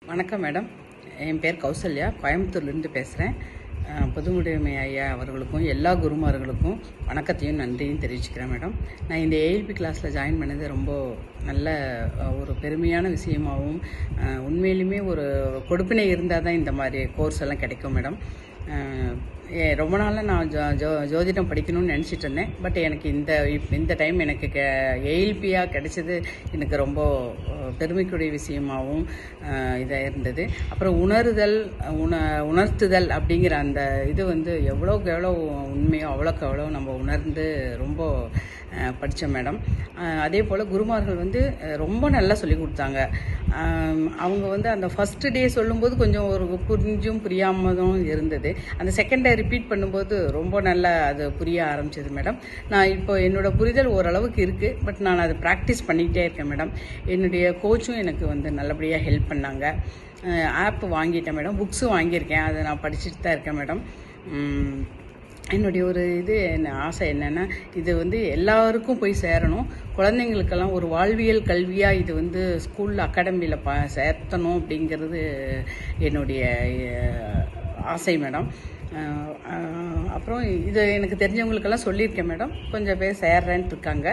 வணக்கம் மேடம். என் பேர் கௌசல்யா, கோயம்புத்தூர்லேருந்து பேசுகிறேன். பொதுவுடைமை ஐயா அவர்களுக்கும் எல்லா குருமார்களுக்கும் வணக்கத்தையும் நன்றியும் தெரிவிச்சுக்கிறேன் மேடம். நான் இந்த ஏஎல்பி கிளாஸில் ஜாயின் பண்ணது ரொம்ப நல்ல ஒரு பெருமையான விஷயமாகவும், உண்மையிலுமே ஒரு கொடுப்பினை இருந்தால் தான் இந்த மாதிரி கோர்ஸ் எல்லாம் கிடைக்கும் மேடம். ரொம்ப நாளாக நான் ஜோதிடம் படிக்கணும்னு நினச்சிட்டு இருந்தேன். பட் எனக்கு இந்த டைம் எனக்கு ஏஎல்பியாக கிடைச்சது எனக்கு ரொம்ப பெருமைக்குரிய விஷயமாகவும் இதாக இருந்தது. அப்புறம் உணர்த்துதல் அப்படிங்கிற அந்த இது எவ்வளோக்கு எவ்வளோ உண்மையோ அவ்வளோக்கு எவ்வளோ நம்ம உணர்ந்து ரொம்ப படித்தோம் மேடம். அதே போல் குருமார்கள் ரொம்ப நல்லா சொல்லி கொடுத்தாங்க. அவங்க அந்த ஃபஸ்ட்டு டே சொல்லும்போது கொஞ்சம் ஒரு புரிஞ்சும் புரியாமலும் இருந்தது. அந்த செகண்ட் டே ரிப்பீட் பண்ணும்போது ரொம்ப நல்லா அது புரிய ஆரம்பிச்சது மேடம். நான் இப்போ என்னோட புரிதல் ஓரளவுக்கு இருக்குது. பட் நான் அதை ப்ராக்டிஸ் பண்ணிக்கிட்டே இருக்கேன் மேடம். என்னுடைய கோச்சும் எனக்கு நல்லபடியாக ஹெல்ப் பண்ணாங்க. ஆப் வாங்கிட்டேன் மேடம், புக்ஸும் வாங்கியிருக்கேன். அதை நான் படிச்சுட்டு தான் இருக்கேன் மேடம். என்னுடைய ஒரு ஆசை என்னென்னா, இது எல்லாருக்கும் போய் சேரணும். குழந்தைங்களுக்கெல்லாம் ஒரு வாழ்வியல் கல்வியாக இது ஸ்கூலில் அகாடமியில் சேர்த்தணும் அப்படிங்கிறது என்னுடைய ஆசை மேடம். அப்புறம் இது எனக்கு தெரிஞ்சவங்களுக்கெல்லாம் சொல்லியிருக்கேன் மேடம். கொஞ்சம் பேர் சேர்றேன்ட்டு இருக்காங்க.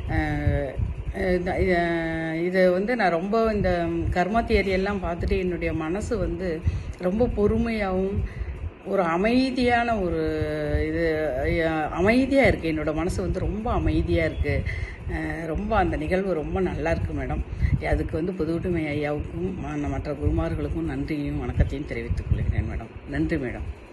இது நான் ரொம்ப இந்த கர்மா தியரியெல்லாம் பார்த்துட்டு என்னுடைய மனசு ரொம்ப பொறுமையாகவும் ஒரு அமைதியான அமைதியாக இருக்குது. என்னோடய மனசு ரொம்ப அமைதியாக இருக்குது. ரொம்ப அந்த நிகழ்வு ரொம்ப நல்லா இருக்குது மேடம். அதுக்கு பொதுவுடைமை ஐயாவுக்கும் மற்ற குருமார்களுக்கும் நன்றியும் வணக்கத்தையும் தெரிவித்துக் கொள்கிறேன் மேடம். நன்றி மேடம்.